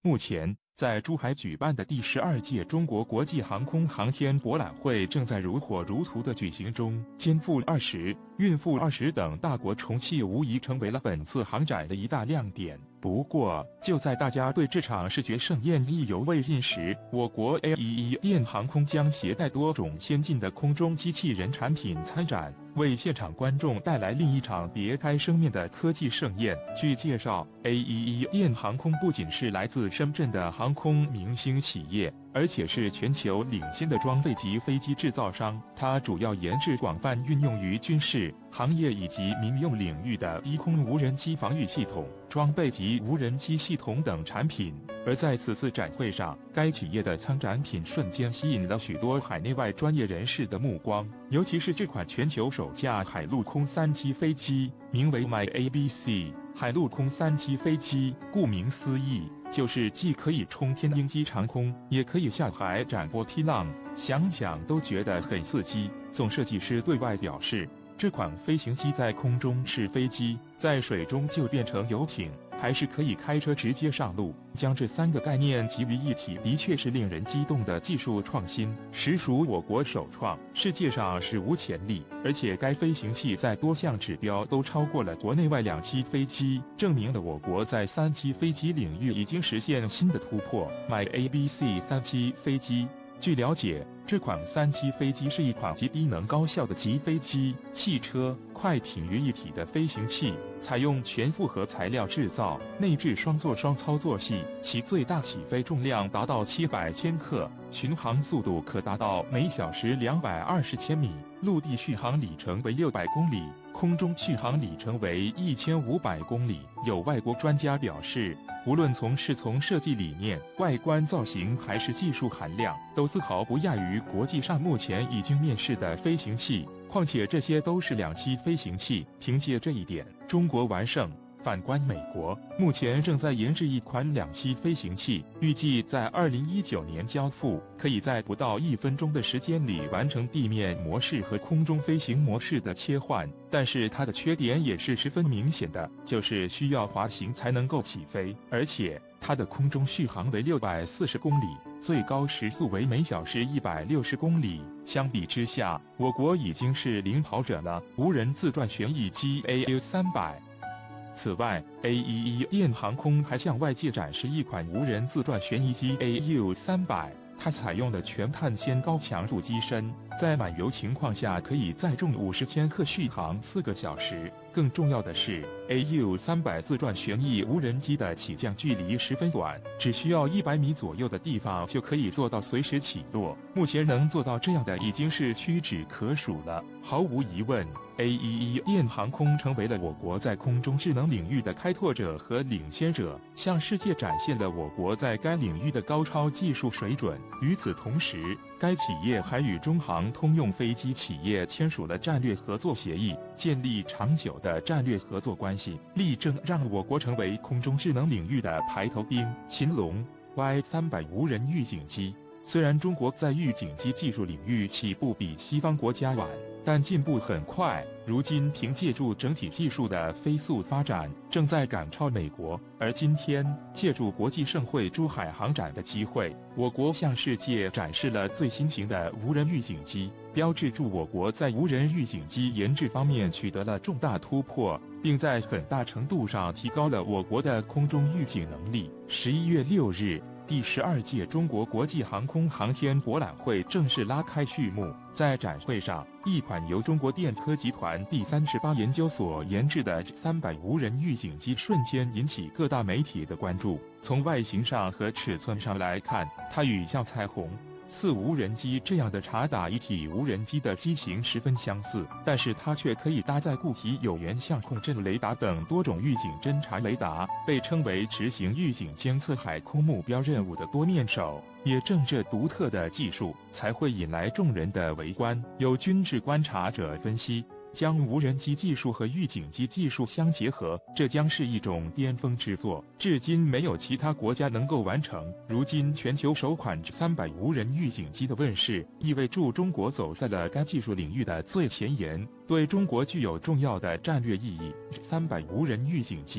目前，在珠海举办的第12届中国国际航空航天博览会正在如火如荼的举行中，歼负20、运负20等大国重器无疑成为了本次航展的一大亮点。不过，就在大家对这场视觉盛宴意犹未尽时，我国 AAE 电航空将携带多种先进的空中机器人产品参展，为现场观众带来另一场别开生面的科技盛宴。据介绍 ，AAE 电航空不仅是来自深圳的航空明星企业，而且是全球领先的装备级飞机制造商。它主要研制广泛运用于军事、行业以及民用领域的低空无人机防御系统、装备级无人机系统等产品。而在此次展会上，该企业的参展品瞬间吸引了许多海内外专业人士的目光，尤其是这款全球首架海陆空3栖飞机，名为 MyABC 海陆空3栖飞机。顾名思义，就是既可以冲天鹰击长空，也可以下海斩波劈浪，想想都觉得很刺激。总设计师对外表示，这款飞行机在空中是飞机，在水中就变成游艇，还是可以开车直接上路。将这3个概念集于一体，的确是令人激动的技术创新，实属我国首创，世界上史无前例。而且该飞行器在多项指标都超过了国内外2栖飞机，证明了我国在3栖飞机领域已经实现新的突破。MyABC 3栖飞机。据了解，这款3栖飞机是一款集低能高效的集飞机、汽车、快艇于一体的飞行器，采用全复合材料制造，内置双座双操作系，其最大起飞重量达到700千克，巡航速度可达到每小时220千米，陆地续航里程为600公里，空中续航里程为1500公里。有外国专家表示，无论从设计理念、外观造型还是技术含量，都丝毫不亚于国际上目前已经面世的飞行器。况且这些都是2栖飞行器，凭借这一点，中国完胜。反观美国，目前正在研制一款2栖飞行器，预计在2019年交付，可以在不到1分钟的时间里完成地面模式和空中飞行模式的切换。但是它的缺点也是十分明显的，就是需要滑行才能够起飞，而且它的空中续航为640公里，最高时速为每小时160公里。相比之下，我国已经是领跑者了。无人自转旋翼机 AU300。此外 ，AAE 电航空还向外界展示一款无人自转旋翼机 AU300， 它采用了全碳纤高强度机身，在满油情况下可以载重50千克续航4个小时。更重要的是 ，AU300 自转旋翼无人机的起降距离十分短，只需要100米左右的地方就可以做到随时起落。目前能做到这样的已经是屈指可数了。毫无疑问，AAE 电航空成为了我国在空中智能领域的开拓者和领先者，向世界展现了我国在该领域的高超技术水准。与此同时，该企业还与中航通用飞机企业签署了战略合作协议，建立长久的战略合作关系，力争让我国成为空中智能领域的排头兵。秦龙 Y300 无人预警机。虽然中国在预警机技术领域起步比西方国家晚，但进步很快。如今凭借住整体技术的飞速发展，正在赶超美国。而今天，借助国际盛会珠海航展的机会，我国向世界展示了最新型的无人预警机，标志住我国在无人预警机研制方面取得了重大突破，并在很大程度上提高了我国的空中预警能力。11月6日。第12届中国国际航空航天博览会正式拉开序幕。在展会上，一款由中国电科集团第38研究所研制的300无人预警机瞬间引起各大媒体的关注。从外形上和尺寸上来看，它与像彩虹4无人机这样的察打一体无人机的机型十分相似，但是它却可以搭载固体有源相控阵雷达等多种预警侦察雷达，被称为执行预警监测海空目标任务的多面手。也正这独特的技术，才会引来众人的围观。有军事观察者分析，将无人机技术和预警机技术相结合，这将是一种巅峰之作，至今没有其他国家能够完成。如今全球首款300无人预警机的问世，意味着中国走在了该技术领域的最前沿，对中国具有重要的战略意义。300无人预警机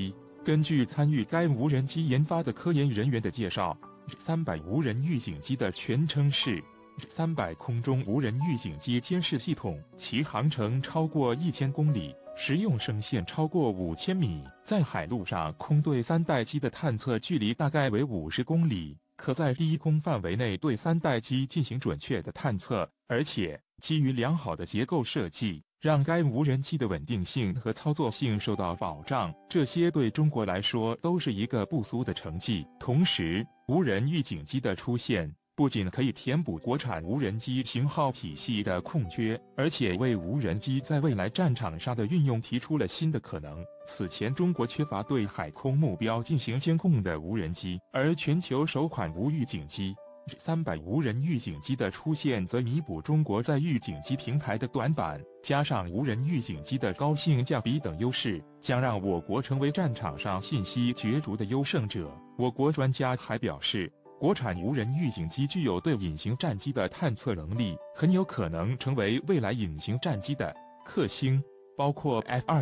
根据参与该无人机研发的科研人员的介绍，300无人预警机的全称是300空中无人预警机监视系统，其航程超过1000公里，实用升限超过5000米，在海陆上空对3代机的探测距离大概为50公里，可在低空范围内对3代机进行准确的探测，而且基于良好的结构设计，让该无人机的稳定性和操作性受到保障，这些对中国来说都是一个不俗的成绩。同时，无人预警机的出现不仅可以填补国产无人机型号体系的空缺，而且为无人机在未来战场上的运用提出了新的可能。此前中国缺乏对海空目标进行监控的无人机，而全球首款无预警机300无人预警机的出现，则弥补中国在预警机平台的短板，加上无人预警机的高性价比等优势，将让我国成为战场上信息角逐的优胜者。我国专家还表示，国产无人预警机具有对隐形战机的探测能力，很有可能成为未来隐形战机的克星，包括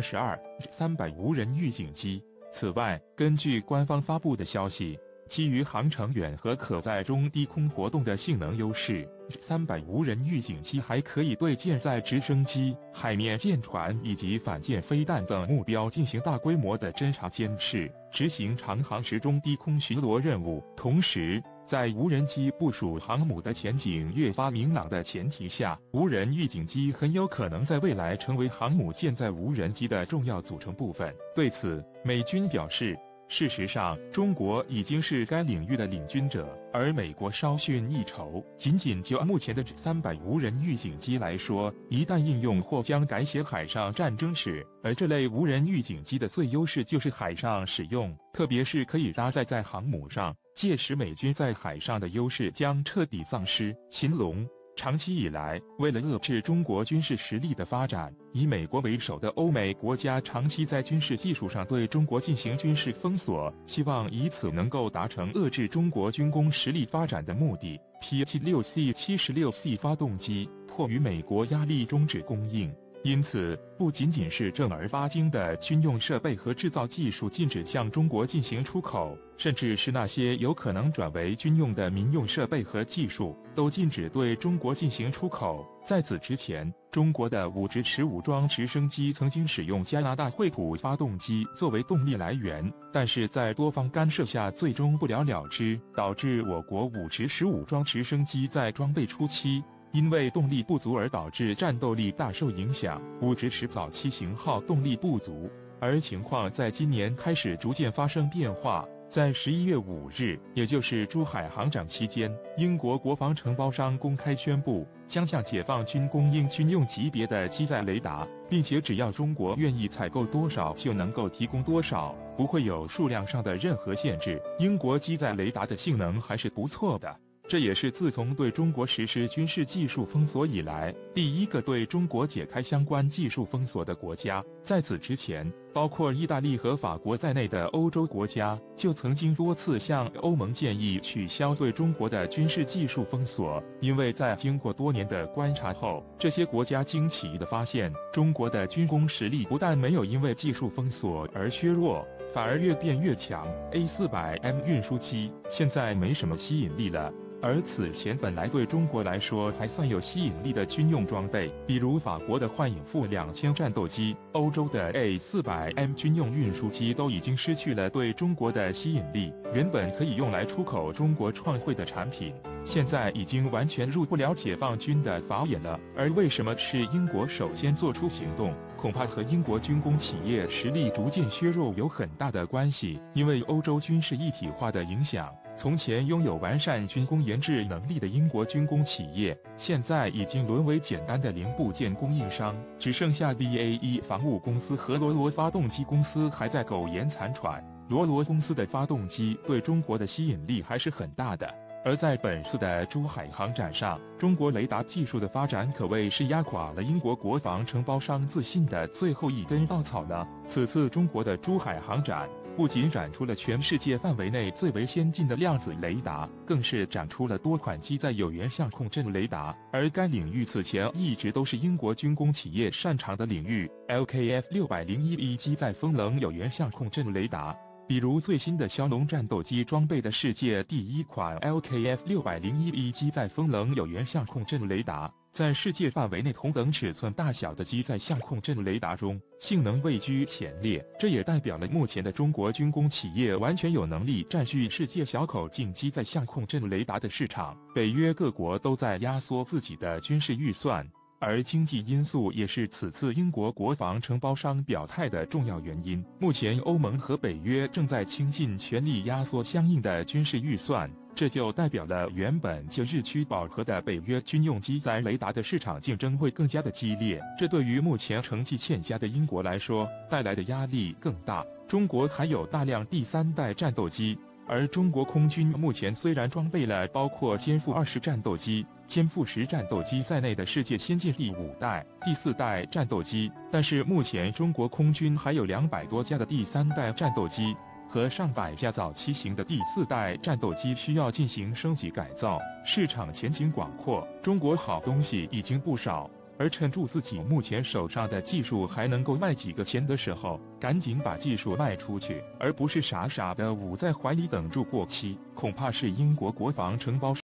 F-22、300无人预警机。此外，根据官方发布的消息，基于航程远和可在中低空活动的性能优势，300无人预警机还可以对舰载直升机、海面舰船以及反舰飞弹等目标进行大规模的侦察监视，执行长航时中低空巡逻任务。同时，在无人机部署航母的前景越发明朗的前提下，无人预警机很有可能在未来成为航母舰载无人机的重要组成部分。对此，美军表示，事实上，中国已经是该领域的领军者，而美国稍逊一筹。仅仅就目前的300无人预警机来说，一旦应用或将改写海上战争史。而这类无人预警机的最优势就是海上使用，特别是可以搭载在航母上，届时美军在海上的优势将彻底丧失。秦龙。长期以来，为了遏制中国军事实力的发展，以美国为首的欧美国家长期在军事技术上对中国进行军事封锁，希望以此能够达成遏制中国军工实力发展的目的。P-76C、76C 发动机迫于美国压力终止供应，因此不仅仅是正儿八经的军用设备和制造技术禁止向中国进行出口，甚至是那些有可能转为军用的民用设备和技术，都禁止对中国进行出口。在此之前，中国的5支持武装直升机曾经使用加拿大惠普发动机作为动力来源，但是在多方干涉下最终不了了之，导致我国5支持武装直升机在装备初期因为动力不足而导致战斗力大受影响，5支持早期型号动力不足，而情况在今年开始逐渐发生变化。在11月5日，也就是珠海航展期间，英国国防承包商公开宣布，将向解放军供应军用级别的机载雷达，并且只要中国愿意采购多少就能够提供多少，不会有数量上的任何限制。英国机载雷达的性能还是不错的。这也是自从对中国实施军事技术封锁以来，第一个对中国解开相关技术封锁的国家。在此之前，包括意大利和法国在内的欧洲国家就曾经多次向欧盟建议取消对中国的军事技术封锁，因为在经过多年的观察后，这些国家惊奇地发现，中国的军工实力不但没有因为技术封锁而削弱，反而越变越强。A400M 运输机现在没什么吸引力了。而此前本来对中国来说还算有吸引力的军用装备，比如法国的幻影负2000战斗机、欧洲的 A400M 军用运输机都已经失去了对中国的吸引力。原本可以用来出口中国创汇的产品，现在已经完全入不了解放军的法眼了。而为什么是英国首先做出行动？恐怕和英国军工企业实力逐渐削弱有很大的关系。因为欧洲军事一体化的影响，从前拥有完善军工研制能力的英国军工企业，现在已经沦为简单的零部件供应商，只剩下 BAE 防务公司和罗罗发动机公司还在苟延残喘。罗罗公司的发动机对中国的吸引力还是很大的。而在本次的珠海航展上，中国雷达技术的发展可谓是压垮了英国国防承包商自信的最后一根稻草了。此次中国的珠海航展不仅展出了全世界范围内最为先进的量子雷达，更是展出了多款机载有源相控阵雷达，而该领域此前一直都是英国军工企业擅长的领域。LKF601E机载风冷有源相控阵雷达比如最新的枭龙战斗机装备的世界第一款 LKF-601E 机载风冷有源相控阵雷达，在世界范围内同等尺寸大小的机载相控阵雷达中，性能位居前列。这也代表了目前的中国军工企业完全有能力占据世界小口径机载相控阵雷达的市场。北约各国都在压缩自己的军事预算，而经济因素也是此次英国国防承包商表态的重要原因。目前，欧盟和北约正在倾尽全力压缩相应的军事预算，这就代表了原本就日趋饱和的北约军用机载雷达的市场竞争会更加的激烈。这对于目前成绩欠佳的英国来说，带来的压力更大。中国还有大量第三代战斗机。而中国空军目前虽然装备了包括歼负20战斗机、歼负10战斗机在内的世界先进第5代、第4代战斗机，但是目前中国空军还有200多架的第3代战斗机和上百架早期型的第4代战斗机需要进行升级改造，市场前景广阔，中国好东西已经不少。而趁住自己目前手上的技术还能够卖几个钱的时候，赶紧把技术卖出去，而不是傻傻的捂在怀里等住过期，恐怕是英国国防承包